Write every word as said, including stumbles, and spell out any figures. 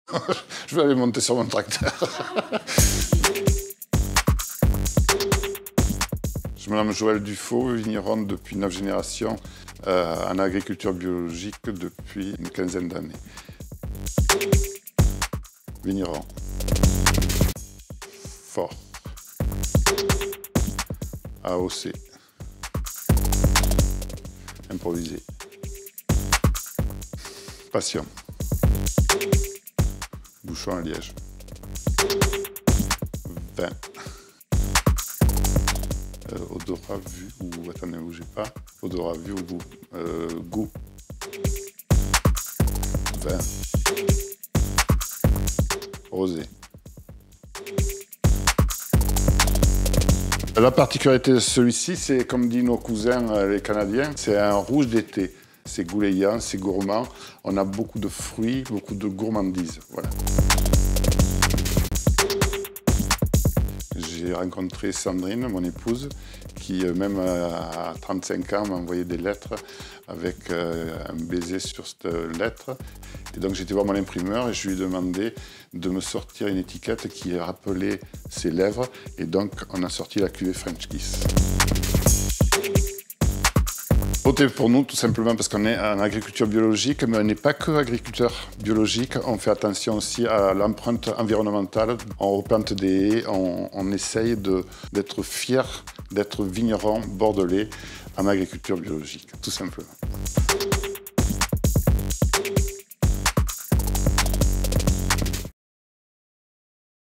Je vais aller monter sur mon tracteur. Je me nomme Joël Dufaux, vigneron depuis neuf générations, euh, en agriculture biologique depuis une quinzaine d'années. Vigneron. Fort. A O C. Improvisé. Passion. Bouchon à liège. Vin. Euh, odorat, vu ou... Attendez, ne bougez pas. Odorat, vu ou goût. Euh, goût. Vin. Rosé. La particularité de celui-ci, c'est comme disent nos cousins les Canadiens, c'est un rouge d'été. C'est goulayant, c'est gourmand. On a beaucoup de fruits, beaucoup de gourmandise. Voilà. J'ai rencontré Sandrine, mon épouse, qui même à trente-cinq ans m'a envoyé des lettres avec un baiser sur cette lettre. Et donc j'étais voir mon imprimeur et je lui ai demandé de me sortir une étiquette qui rappelait ses lèvres. Et donc on a sorti la cuvée French Kiss. Votez pour nous tout simplement parce qu'on est en agriculture biologique, mais on n'est pas que agriculteur biologique, on fait attention aussi à l'empreinte environnementale, on replante des haies, on, on essaye d'être fier d'être vigneron bordelais en agriculture biologique, tout simplement.